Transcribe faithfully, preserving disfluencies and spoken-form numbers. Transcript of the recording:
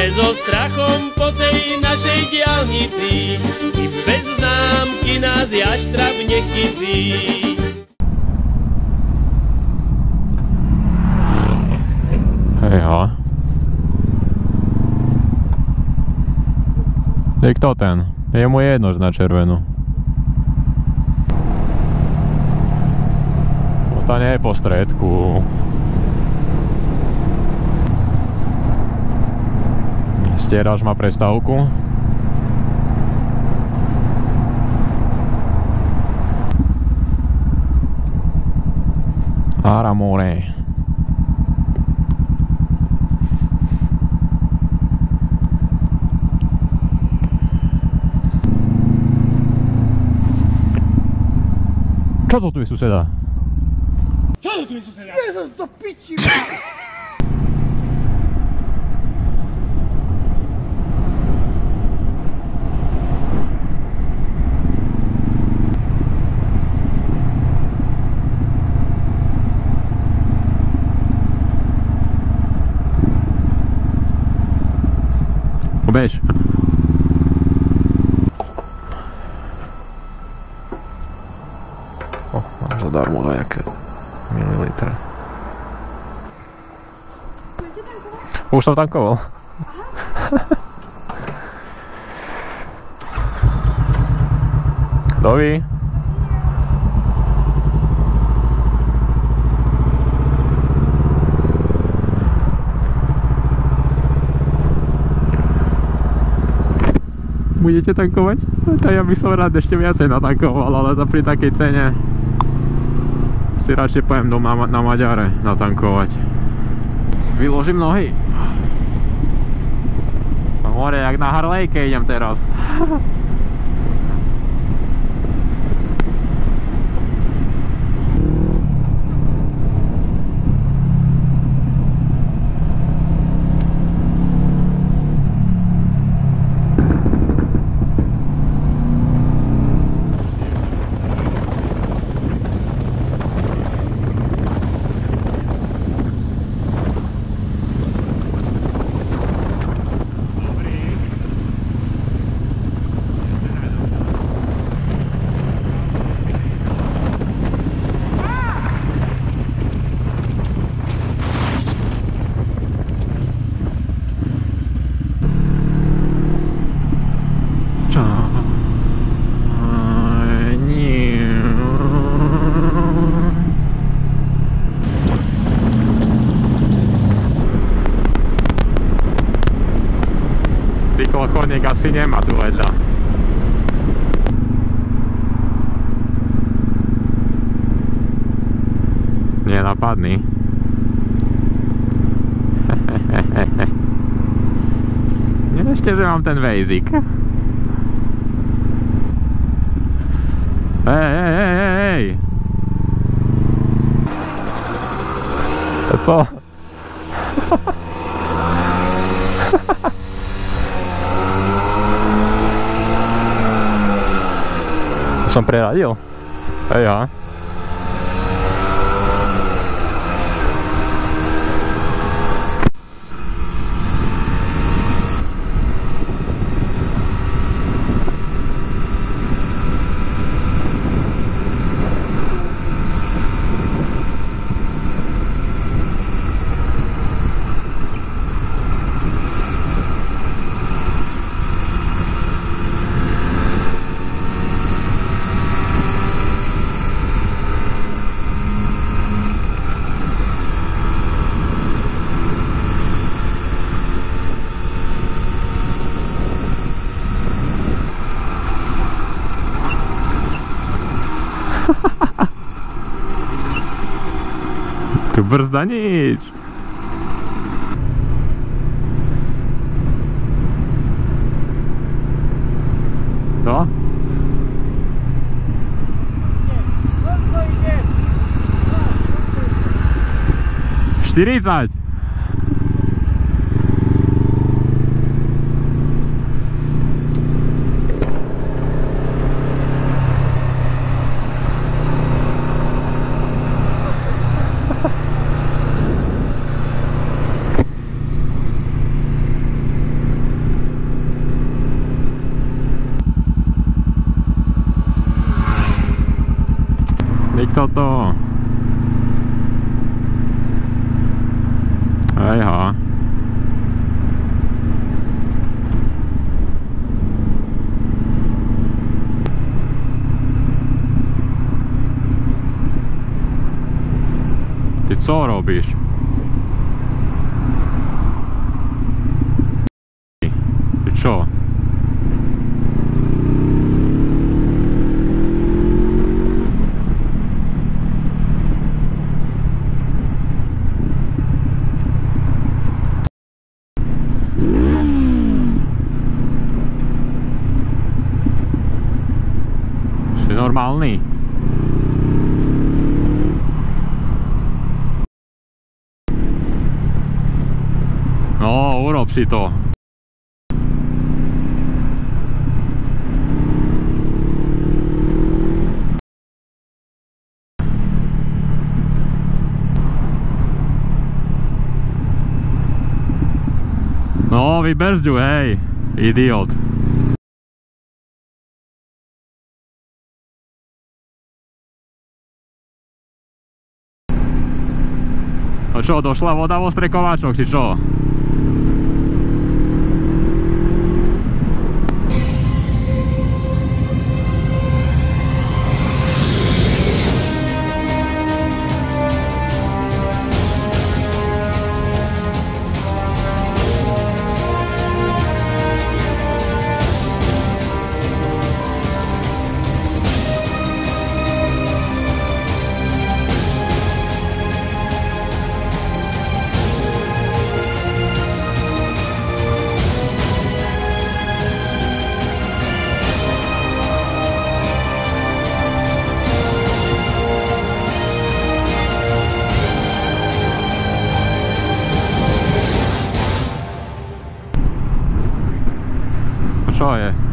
Ideme so strachom po tej našej diaľnici, i bez známky nás jaštrab nechycí. Hejha. Je kto ten? Je mu jedno, že na červenú. To nie je po stredku. Stierač má prestávku. Aramore. Čo to tu je, suseda? Čo to tu je, suseda? Jezus, do piči ma! Obež. O, máš zadarmo nejaké mililitre. Už som tankoval. Kto ví? Budete tankovať? Tak ja by som rád ešte viacej natankoval, ale to pri takej cene si radšej pojem doma na Maďare natankovať. Vyložím nohy. More, jak na Harlejke idem teraz. Chodník asi nemá tu vedľa. Nenapadný. Ešte, že mám ten vejzik. Hej, hej, hej, hej! To co? Som preradil? Hej, aha. Tu brzda nič. Co? štyridsať. Ejha. Ty co robíš? Ty čo? Si normálny? No, urob si to. No, vybrzďuj, hej, idiot. No čo, došla voda vo strekovačoch, či čo? Čo je?